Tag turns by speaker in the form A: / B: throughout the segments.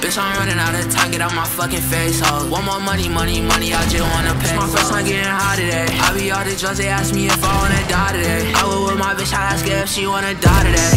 A: Bitch, I'm running out of time, get out my fucking face, ho. Want more money, money, money, I just wanna pay. It's my first time getting high today. I be all the drugs, they ask me if I wanna die today. I was with my bitch, I ask her if she wanna die today.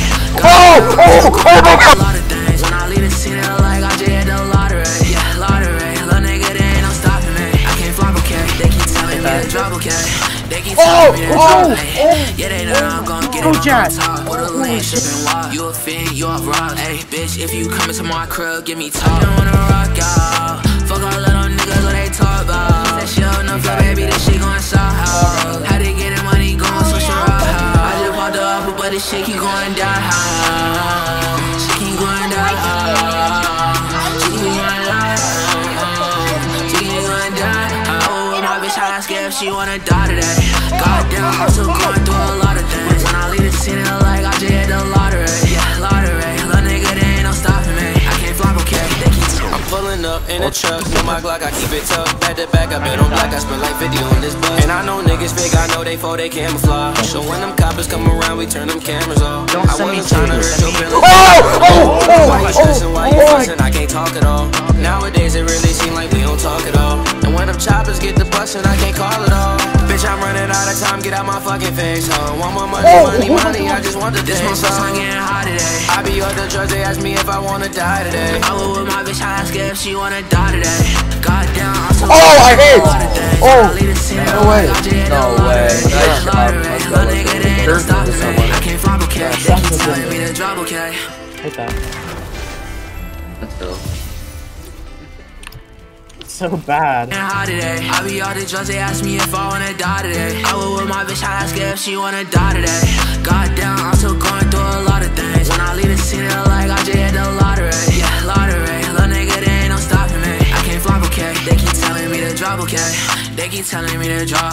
A: A lot of things, when I leave the scene, they like I just hit the lottery. Yeah, lottery, little nigga, there ain't no stopping me. I can't fly, okay, they keep telling me to drop, okay. They keep telling me to drop, yeah, they know I'm gon' get it on top. With a lane, shipping wild. You a fiend, you a rock. Hey, bitch, if you come into my crib, give me top. I don't wanna rock out. Fuck all little niggas, what they talk about. That shit enough for baby, this shit going south. How they getting money, going switch around. I just popped the upper, but this shit keep going down. Shit keep going down. Shit keep going down. Shit keep going down. Oh, my bitch, I ask her if she wanna die today. Goddamn, I'm still going through a lot of things. When I leave the scene, they like I just hit the lottery. Yeah, lottery. Little nigga, there ain't no stopping me. I can't fly, okay. They keep
B: I'm pulling up in a truck, know my Glock, I keep it tucked. Back to back, I bet on black, I spend like 50 on this bus. And I know niggas fake, I know they for they camouflage. So when them coppers come around, we turn them cameras off. I wasn't trying to hurt your feelings. Why you stressing, why you fussing, I can't talk at all. Nowadays it really seem like we don't talk at all. And when them choppers get the bustin', I can't call it all. Bitch, I'm running out of time, get out my fucking face, huh? Want more money, money, money, I just want the days,
A: huh? I'm getting high today.
B: I be on the drugs, they ask me if I wanna die today.
A: I was with my bitch, I ask her if she wanna die today. Goddamn, I'm so
C: I hate.
A: No way.
C: No way.
A: Little nigga, they ain't no stopping me. I can't fly, okay. They keep telling me to drop, okay.
D: Hit that.
C: Let's go.
D: So bad.
A: I be all the drugs, they ask me if I wanna die today. I was with my bitch, I ask her if she wanna die today. Goddamn, I'm still going through a lot of things. When I leave the scene, they like I just hit the lottery. Yeah, lottery. Little nigga, there ain't no stopping me. I can't fly, okay. They keep telling me to drop, okay. They keep telling me to drop.